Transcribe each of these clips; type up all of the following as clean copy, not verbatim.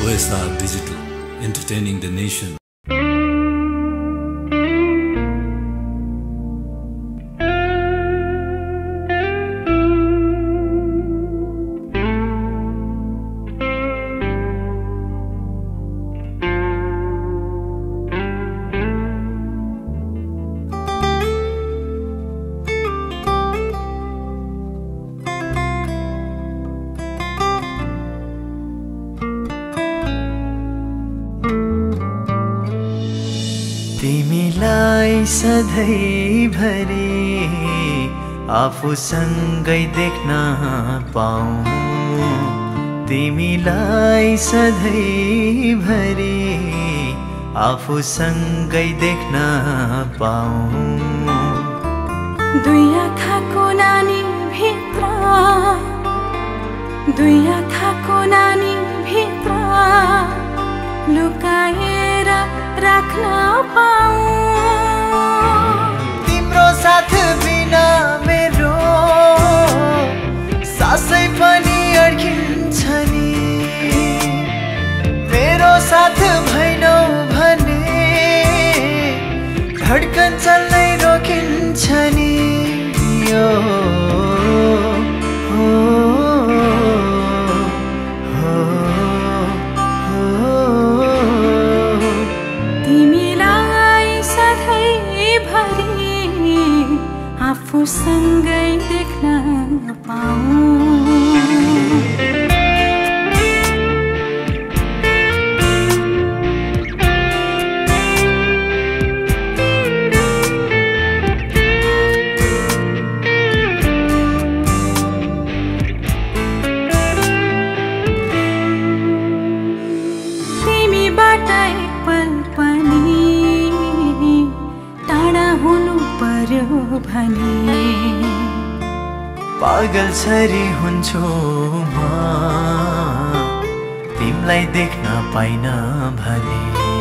OSR Digital, entertaining the nation. तिमीलाई सधैँ भरि आफूसँगै देख्न पाऊँ, तिमीलाई सधैँ भरि आफूसँगै देख्न पाऊँ। दुई आँखाको नानी भित्र, दुई आँखाको नानी भित्र लुकाएर राख्न पाऊँ। तिम्रो साथ बिना मेरो सासै पनि अड्किन्छ नि, मेरो साथ भएनौ भने धड्कन चल्नै रोकिन्छ नि। आफूसँगै देख्न पाऊँ। तिमीबाट एक पल पनि टाढा हुनु पर्यो भने पागल छरी हुन्छु म तिमीलाई देख्न पाइन भने।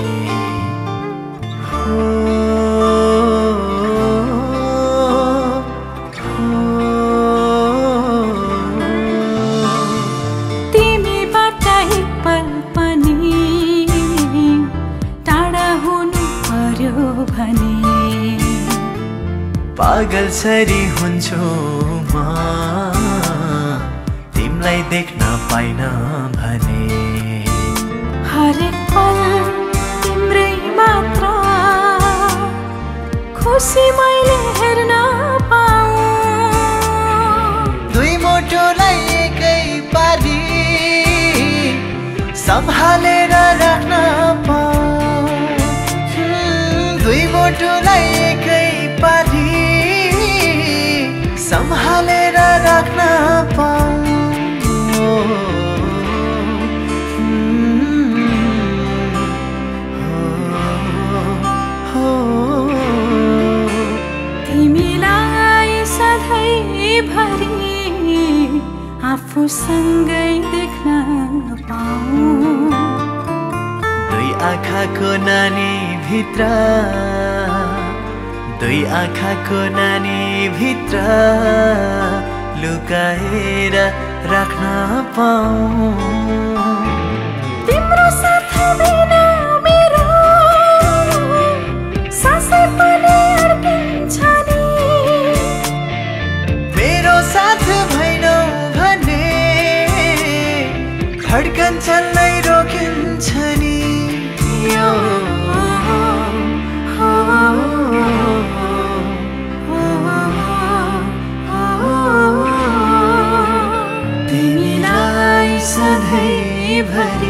तिमीबाट एक पल पनि टाढा हुनु पर्यो भने पागल छरी हुन्छु म तिमीलाई देख्न पाइन भने। हरेक पल तिम्रै मात्र खुसी मैले हेर्न पाऊँ। दुई मुटुलाई एकै पारी सम्हालेर राख्न पाऊँ, दुई मुटुलाई एकै पारी सम्हालेर राख्न पाऊँ। तिमीलाई सधैँ भरि आफूसँगै देख्न पाऊँ। दुई आँखाको नानी भित्र, दुई आँखाको नानी भित्र लुकाएर राख्न पाऊँ। तिम्रो साथ बिना मेरो सासै पनि अड्किन्छ नि, मेरो साथ भएनौ भने धड्कन चल्नै रोकिन्छ नि। तिमीलाई सधैँ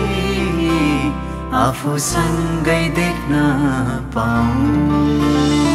भरि आफूसँगै देख्न पाऊँ।